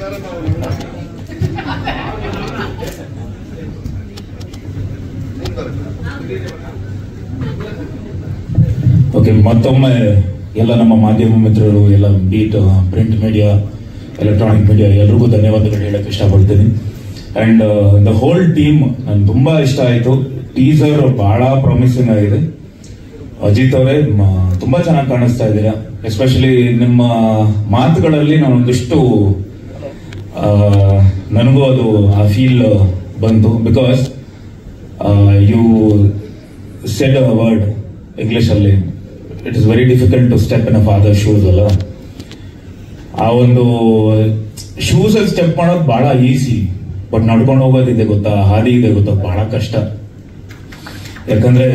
Okay, ಮತ್ತೊಮ್ಮೆ ಎಲ್ಲ ನಮ್ಮ ಮಾಧ್ಯಮ ಮಿತ್ರರು, ಎಲ್ಲ beat print media, electronic media ಎಲ್ರಿಗೂ ಧನ್ಯವಾದಗಳು ಹೇಳಕ್ ಇಷ್ಟಪಡ್ತೀನಿ. ಅಂಡ್ ದ ಹೋಲ್ ಟೀಮ್ ನನ್ಗೆ ತುಂಬಾ ಇಷ್ಟ ಆಯ್ತು. ಟೀಸರ್ ಬಹಳ ಪ್ರಾಮಿಸಿಂಗ್ ಆಗಿದೆ. ಅಜಿತ್ ಅವರೇ ತುಂಬಾ ಚೆನ್ನಾಗಿ ಕಾಣಿಸ್ತಾ ಇದ್ದೀರಾ. ಎಸ್ಪೆಷಲಿ ನಿಮ್ಮ ಮಾತುಗಳಲ್ಲಿ ನಾನೊಂದಿಷ್ಟು ನನಗೂ ಅದು ಆ ಫೀಲ್ ಬಂತು. Because you said a word English ಅಲ್ಲಿ, it is very difficult to step in a father shoes ಅಲ್ಲ. ಆ ಒಂದು ಶೂಸ್ ಅಲ್ಲಿ ಸ್ಟೆಪ್ ಮಾಡೋದು ಬಹಳ ಈಸಿ, ಬಟ್ ನಡ್ಕೊಂಡು ಹೋಗೋದಿದೆ ಗೊತ್ತಾ, ಹಾದಿ ಇದೆ ಗೊತ್ತಾ, ಬಹಳ ಕಷ್ಟ. ಯಾಕಂದ್ರೆ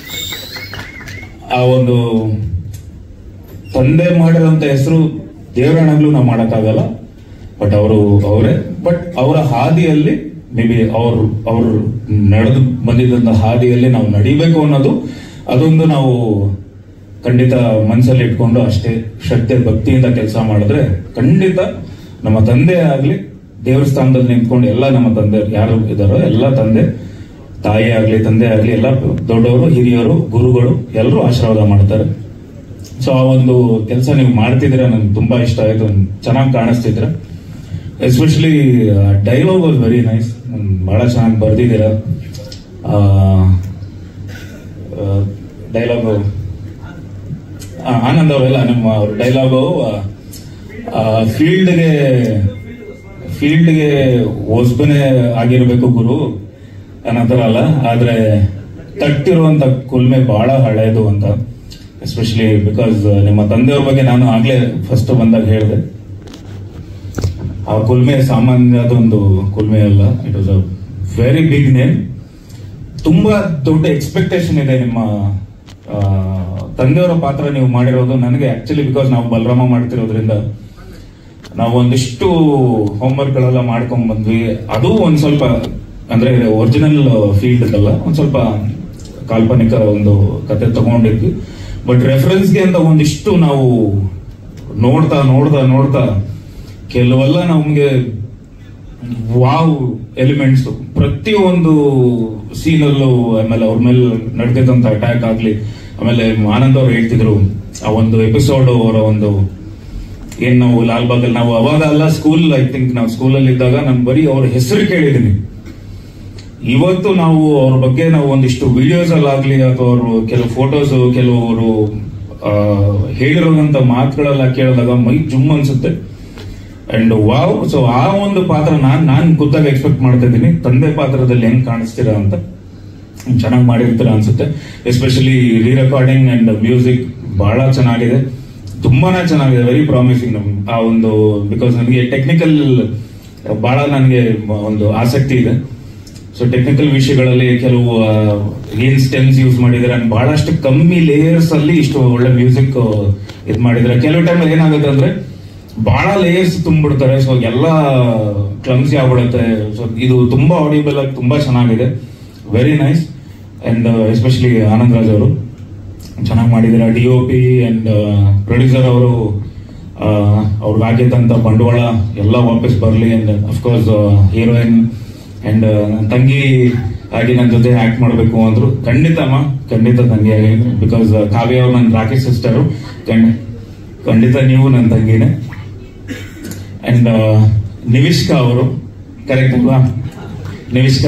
ಆ ಒಂದು ತಂದೆ ಮಾಡಿರೋಂತ ಹೆಸರು ದೇವರಣಗಳು ನಾವು ಮಾಡಕ್ಕಾಗಲ್ಲ, ಬಟ್ ಅವರೇ. ಬಟ್ ಅವರ ಹಾದಿಯಲ್ಲಿ ಮೇ ಬಿ ಅವರು ನಡೆದು ಬಂದಿದ್ದಂತ ಹಾದಿಯಲ್ಲಿ ನಾವು ನಡಿಬೇಕು ಅನ್ನೋದು, ಅದೊಂದು ನಾವು ಖಂಡಿತ ಮನಸ್ಸಲ್ಲಿ ಇಟ್ಕೊಂಡು ಅಷ್ಟೇ ಶ್ರದ್ಧೆ ಭಕ್ತಿಯಿಂದ ಕೆಲಸ ಮಾಡಿದ್ರೆ ಖಂಡಿತ ನಮ್ಮ ತಂದೆ ಆಗ್ಲಿ, ದೇವರ ಸ್ಥಾನದಲ್ಲಿ ನಿಂತ್ಕೊಂಡು ಎಲ್ಲ ನಮ್ಮ ತಂದೆ ಯಾರು ಇದಾರೋ ಎಲ್ಲ ತಾಯಿ ಆಗ್ಲಿ ತಂದೆ ಆಗ್ಲಿ ಎಲ್ಲ ದೊಡ್ಡವರು, ಹಿರಿಯರು, ಗುರುಗಳು ಎಲ್ಲರೂ ಆಶೀರ್ವಾದ ಮಾಡ್ತಾರೆ. ಸೊ ಆ ಒಂದು ಕೆಲಸ ನೀವು ಮಾಡ್ತಿದ್ದೀರಾ, ನನ್ಗೆ ತುಂಬಾ ಇಷ್ಟ ಆಯ್ತು. ಚೆನ್ನಾಗಿ ಕಾಣಿಸ್ತಿದ್ರ. Especially dialogue was very nice. ಬಹಳ ಚೆನ್ನಾಗಿ ಬರ್ದಿದ್ದೀರಾ. ಡೈಲಾಗು ಆನಂದ್ ಅವರೆಲ್ಲ ನಮ್ಮ ಡೈಲಾಗು ಫೀಲ್ಡ್ಗೆ ಹೊಸಬನೇ ಆಗಿರ್ಬೇಕು ಗುರು ಅನ್ನೋತರ ಅಲ್ಲ, ಆದ್ರೆ ತಟ್ಟಿರುವಂತ ಕುಲ್ಮೆ ಬಹಳ ಹಳೇದು ಅಂತ. ಎಸ್ಪೆಷಲಿ ಬಿಕಾಸ್ ನಿಮ್ಮ ತಂದೆಯವ್ರ ಬಗ್ಗೆ ನಾನು ಆಗ್ಲೇ ಫಸ್ಟ್ ಬಂದಾಗ ಹೇಳಿದೆ, ಆ ಕುಲ್ಮೆ ಸಾಮಾನ್ಯದೊಂದು ಕುಲ್ಮೆ ಅಲ್ಲ. It was a very big name. ತುಂಬಾ ದೊಡ್ಡ ಎಕ್ಸ್ಪೆಕ್ಟೇಷನ್ ಇದೆ ನಿಮ್ಮ ತಂದೆಯವರ ಪಾತ್ರ ನೀವು ಮಾಡಿರೋದು. ನನಗೆ ಆಕ್ಚುಲಿ ಬಿಕಾಸ್ ನಾವು ಬಲರಾಮ ಮಾಡ್ತಿರೋದ್ರಿಂದ ನಾವು ಒಂದಿಷ್ಟು ಹೋಮ್ವರ್ಕ್ ಗಳೆಲ್ಲ ಮಾಡ್ಕೊಂಡ್ ಬಂದ್ವಿ. ಅದು ಒಂದ್ ಸ್ವಲ್ಪ ಅಂದ್ರೆ ಒರಿಜಿನಲ್ ಫೀಲ್ಡ್ ಅಲ್ಲ, ಒಂದ್ ಸ್ವಲ್ಪ ಕಾಲ್ಪನಿಕ ಒಂದು ಕತೆ ತಗೊಂಡಿದ್ವಿ. ಬಟ್ ರೆಫರೆನ್ಸ್ಗೆ ಅಂತ ಒಂದಿಷ್ಟು ನಾವು ನೋಡ್ತಾ ಕೆಲವೆಲ್ಲ ನಮ್ಗೆ ವಾವ್ ಎಲಿಮೆಂಟ್ಸ್ ಪ್ರತಿಯೊಂದು ಸೀನಲ್ಲೂ, ಆಮೇಲೆ ಅವ್ರ ಮೇಲೆ ನಡೆದಿದ್ದಂತ ಅಟ್ಯಾಕ್ ಆಗ್ಲಿ, ಆಮೇಲೆ ಆನಂದ್ ಅವ್ರು ಹೇಳ್ತಿದ್ರು ಆ ಒಂದು ಎಪಿಸೋಡ್ ಅವರ ಒಂದು ಏನ್ ನಾವು ಲಾಲ್ಬಾಗ್ ನಾವು ಅವಾಗ ಅಲ್ಲ ಸ್ಕೂಲ್, ಐ ಥಿಂಕ್ ನಾವು ಸ್ಕೂಲಲ್ಲಿ ಇದ್ದಾಗ ನಾನು ಬರೀ ಅವ್ರ ಹೆಸರು ಕೇಳಿದೀನಿ. ಇವತ್ತು ನಾವು ಅವ್ರ ಬಗ್ಗೆ ನಾವು ಒಂದಿಷ್ಟು ವಿಡಿಯೋಸ್ ಅಲ್ಲಾಗ್ಲಿ ಅಥವಾ ಅವರು ಕೆಲವು ಫೋಟೋಸ್, ಕೆಲವರು ಹೇಳಿರೋದಂತ ಮಾತುಗಳೆಲ್ಲ ಕೇಳಿದಾಗ ಮೈ ಜುಮ್ ಅನ್ಸುತ್ತೆ. And wow. ಸೊ ಆ ಒಂದು ಪಾತ್ರ ನಾನ್ ಖುದ್ದಾಗಿ ಎಕ್ಸ್ಪೆಕ್ಟ್ ಮಾಡ್ತಾ ಇದ್ದೀನಿ. ತಂದೆ ಪಾತ್ರದಲ್ಲಿ ಹೆಂಗ್ ಕಾಣಿಸ್ತೀರಾ ಅಂತ ಚೆನ್ನಾಗಿ ಮಾಡಿರ್ತೀರಾ ಅನ್ಸುತ್ತೆ. Especially re recording and music ಬಹಳ ಚೆನ್ನಾಗಿದೆ, ತುಂಬಾನೇ ಚೆನ್ನಾಗಿದೆ. Very promising. ಆ ಒಂದು ಬಿಕಾಸ್ ನನಗೆ ಟೆಕ್ನಿಕಲ್ ಬಹಳ ನನಗೆ ಒಂದು ಆಸಕ್ತಿ ಇದೆ. ಸೊ ಟೆಕ್ನಿಕಲ್ ವಿಷಯಗಳಲ್ಲಿ ಕೆಲವು ಏನ್ ಸ್ಟೆಮ್ಸ್ ಯೂಸ್ ಮಾಡಿದ್ರೆ ಬಹಳಷ್ಟು ಕಮ್ಮಿ ಲೇಯರ್ಸ್ ಅಲ್ಲಿ ಇಷ್ಟು ಒಳ್ಳೆ ಮ್ಯೂಸಿಕ್ ಇದ್ ಮಾಡಿದ್ರೆ. ಕೆಲವು ಟೈಮ್ ಏನಾಗುತ್ತೆ ಅಂದ್ರೆ ಬಹಳ ಲೇಯರ್ಸ್ ತುಂಬಿಡ್ತಾರೆ, ಸೊ ಎಲ್ಲ ಕ್ಲಮ್ಸಿ ಆಗ್ಬಿಡುತ್ತೆ. ಸೊ ಇದು ತುಂಬಾ ಆಡಿಬಲ್ ಆಗಿ ತುಂಬಾ ಚೆನ್ನಾಗಿದೆ. Very nice. And especially Anand Raj ಅವರು ಚೆನ್ನಾಗಿ ಮಾಡಿದ್ದಾರೆ. DOP ಅಂಡ್ ಪ್ರೊಡ್ಯೂಸರ್ ಅವರು ಅವ್ರಿಗೆ ಆಗಿದ್ದಂತ ಬಂಡವಾಳ ಎಲ್ಲ ವಾಪಸ್ ಬರಲಿ. ಅಂಡ್ ಅಫ್ಕೋರ್ಸ್ ಹೀರೋಯಿನ್ ಅಂಡ್ ತಂಗಿ ಆಗಿ ನನ್ನ ಜೊತೆ ಆಕ್ಟ್ ಮಾಡಬೇಕು ಅಂದ್ರು. ಖಂಡಿತ ತಂಗಿಯಾಗಿ, ಬಿಕಾಸ್ ಕಾವ್ಯ ಅವ್ರು ನನ್ನ ರಾಕೇಶ್ ಸಿಸ್ಟರು, ಖಂಡಿತ ನೀವು ನನ್ನ ತಂಗಿನೇ. ಅಂಡ್ ನಿವಿಷ್ಕಾ ಅವರು, ಕರೆಕ್ಟ್ ಅಲ್ವಾ? ನಿವಿಷ್ಕಾ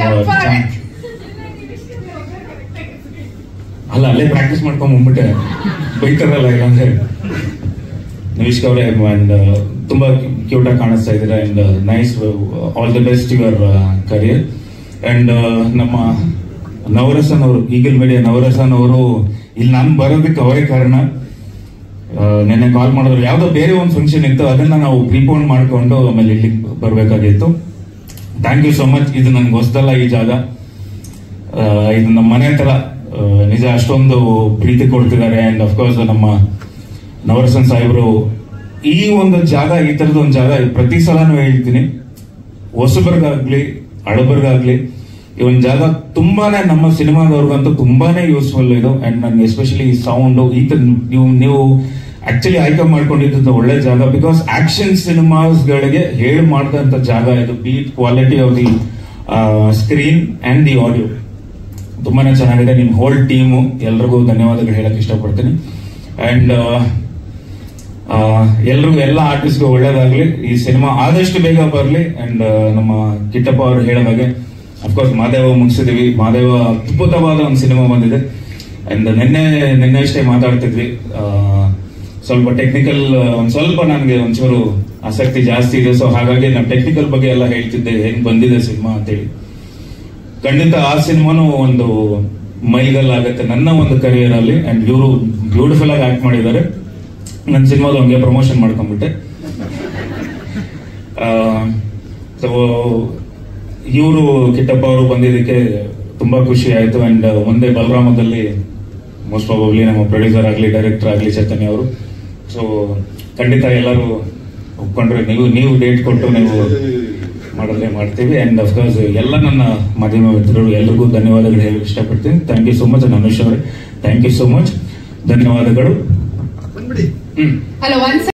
ಅಲ್ಲ, ಅಲ್ಲೇ ಪ್ರಾಕ್ಟೀಸ್ ಮಾಡ್ಕೊಂಡ್ ಬಂದ್ಬಿಟ್ಟೆ, ಬೈತಾರಲ್ಲ ಇಲ್ಲಾಂದ್ರೆ. ನಿವಿಷ್ಕಾ ಅವರೇ ಅಂಡ್ ತುಂಬಾ ಕ್ಯೂಟ್ ಆಗಿ ಕಾಣಿಸ್ತಾ ಇದ್ದೀರಾ. And nice, all the best your career. And ನಮ್ಮ ನವರಸನ್ ಅವರು, ಈಗಲ್ ಮೀಡಿಯಾ ನವರಸನ್ ಅವರು ಇಲ್ಲಿ ನಾನು ಬರೋದಕ್ಕೆ ಅವರೇ ಕಾರಣ. ನೆನ್ನೆ ಕಾಲ್ ಮಾಡಿದ್ರು, ಯಾವ್ದೋ ಬೇರೆ ಒಂದು ಫಂಕ್ಷನ್ ಇತ್ತು, ಅದನ್ನ ನಾವು ಪ್ರೀಪೋನ್ ಮಾಡ್ಕೊಂಡು ಆಮೇಲೆ ಇಲ್ಲಿ ಬರ್ಬೇಕಾಗಿತ್ತು. Thank you so much. ಇದು ನನ್ಗೆ ಹೊಸದಲ್ಲ ಈ ಜಾಗ, ಇದು ನಮ್ಮ ಮನೆ ತರ. ನಿಜ ಅಷ್ಟೊಂದು ಪ್ರೀತಿ ಕೊಡ್ತಿದ್ದಾರೆ. ಅಂಡ್ ಅಫ್ಕೋರ್ಸ್ ನಮ್ಮ ನವರಸನ್ ಸಾಹೇಬ್ರು ಈ ಒಂದು ಜಾಗ, ಈ ತರದ ಒಂದು ಜಾಗ ಪ್ರತಿ ಸಲನೂ ಹೇಳ್ತೀನಿ, ಹೊಸಬರ್ಗಾಗ್ಲಿ ಹಳಬರ್ಗಾಗ್ಲಿ ಈ ಒಂದು ಜಾಗ ತುಂಬಾನೇ ನಮ್ಮ ಸಿನಿಮಾದವ್ರಿಗಂತೂ ತುಂಬಾನೇ ಯೂಸ್ಫುಲ್ ಇದು. ಅಂಡ್ ನನ್ಗೆ ಎಸ್ಪೆಷಲಿ ಸೌಂಡ್ ಈ ತರ ನೀವು ಆಕ್ಚುಲಿ ಆಯ್ಕೆ ಮಾಡ್ಕೊಂಡಿದ್ದು ಒಳ್ಳೆ ಜಾಗ, ಬಿಕಾಸ್ ಆಕ್ಷನ್ ಸಿನಿಮಾಸ್ ಗಳಿಗೆ ಹೇಳಿ ಮಾಡಿದಂತ ಜಾಗ ಇದು. Beat quality of the screen and the audio ತುಂಬಾನೇ ಚೆನ್ನಾಗಿದೆ. ನಿಮ್ ಹೋಲ್ ಟೀಮು ಎಲ್ರಿಗೂ ಧನ್ಯವಾದಗಳು ಹೇಳಕ್ ಇಷ್ಟಪಡ್ತೀನಿ. ಅಂಡ್ ಎಲ್ರಿಗೂ ಎಲ್ಲ ಆರ್ಟಿಸ್ಟ್ಗೂ ಒಳ್ಳೇದಾಗ್ಲಿ, ಈ ಸಿನಿಮಾ ಆದಷ್ಟು ಬೇಗ ಬರಲಿ. ಅಂಡ್ ನಮ್ಮ ಕಿಟ್ಟಪ್ಪ ಅವರು ಹೇಳೋ ಹಾಗೆ ಅಫ್ಕೋರ್ಸ್ ಮಾದೇವ ಮುಗಿಸಿದೀವಿ. ಮಾದೇವ ಅದ್ಭುತವಾದ ಒಂದು ಸಿನಿಮಾ ಬಂದಿದೆ. ಅಂಡ್ ನಿನ್ನೆ ಅಷ್ಟೇ ಮಾತಾಡ್ತಿದ್ವಿ, ಸ್ವಲ್ಪ ಟೆಕ್ನಿಕಲ್ ಒಂದ್ ಸ್ವಲ್ಪ ನನಗೆ ಒಂಚೂರು ಆಸಕ್ತಿ ಜಾಸ್ತಿ ಇದೆ. ಸೊ ಹಾಗಾಗಿ ನಾನು ಟೆಕ್ನಿಕಲ್ ಬಗ್ಗೆ ಎಲ್ಲ ಹೇಳ್ತಿದ್ದೆ, ಹೆಂಗ್ ಬಂದಿದೆ ಸಿನಿಮಾ ಅಂತೇಳಿ. ಖಂಡಿತ ಆ ಸಿನಿಮಾನು ಒಂದು ಮೈಗಲ್ ಆಗುತ್ತೆ ನನ್ನ ಒಂದು ಕರಿಯರ್ ಅಲ್ಲಿ. ಅಂಡ್ ಇವರು ಬ್ಯೂಟಿಫುಲ್ ಆಗಿ ಆಕ್ಟ್ ಮಾಡಿದ್ದಾರೆ. ನನ್ನ ಸಿನಿಮಾದ ಹಂಗೆ ಪ್ರಮೋಷನ್ ಮಾಡ್ಕೊಂಡ್ಬಿಟ್ಟೆ. ಸೊ ಇವರು ಕಿಟ್ಟಪ್ಪ ಅವರು ಬಂದಿದ್ದಕ್ಕೆ ತುಂಬಾ ಖುಷಿ ಆಯ್ತು. ಅಂಡ್ ಮುಂದೆ ಬಲರಾಮದಲ್ಲಿ ಮೋಸ್ಟ್ ಪ್ರಾಬಬ್ಲಿ ನಮ್ಮ ಪ್ರೊಡ್ಯೂಸರ್ ಆಗಲಿ ಡೈರೆಕ್ಟರ್ ಆಗಲಿ ಚೈತನ್ಯ ಅವರು. ಸೊ ಖಂಡಿತ ಎಲ್ಲರೂ ಒಪ್ಕೊಂಡ್ರೆ ನೀವು ಡೇಟ್ ಕೊಟ್ಟು ನೀವು ಮಾಡಿದ್ರೆ ಮಾಡ್ತೀವಿ. ಅಂಡ್ ಅಫ್ಕೋರ್ಸ್ ಎಲ್ಲ ನನ್ನ ಮಾಧ್ಯಮ ಮಿತ್ರರು ಎಲ್ರಿಗೂ ಧನ್ಯವಾದಗಳು ಹೇಳಕ್ಕೆ ಇಷ್ಟಪಡ್ತೀನಿ. Thank you so much Anush ಅವರೇ, ಥ್ಯಾಂಕ್ ಯು ಸೋ ಮಚ್, ಧನ್ಯವಾದಗಳು.